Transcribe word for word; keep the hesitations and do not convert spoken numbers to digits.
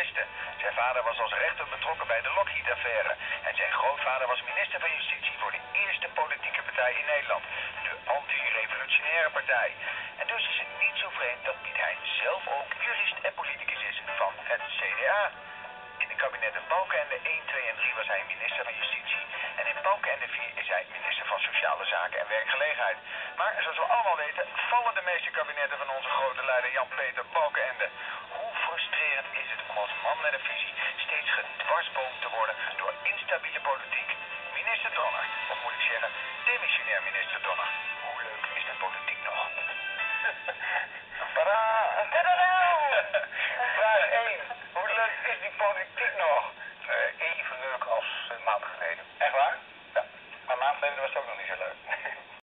wisten. Zijn vader was als rechter betrokken bij de Lockheed-affaire. En zijn grootvader was minister van Justitie voor de eerste politieke partij in Nederland. De anti-revolutionaire partij. En dus is het niet zo vreemd dat Piet Hein zelf ook jurist en politicus is van het C D A. In de kabinetten Balkenende één, twee en drie was hij minister van Justitie. En in Balkenende vier is hij minister van Sociale Zaken en Werkgelegenheid. Maar zoals we allemaal weten, vallen de meeste kabinetten van onze grote leider Jan-Peter Balkenende. Hoe frustrerend is het om als man met een visie steeds gedwarsboomd te worden door instabiele politiek? Minister Donner, of moet ik zeggen, demissionair minister Donner. Hoe leuk is de politiek nog? Tadaa! Tadaa! Vraag één. Hoe leuk is die politiek nog? Uh, even leuk als een maand geleden. Echt waar?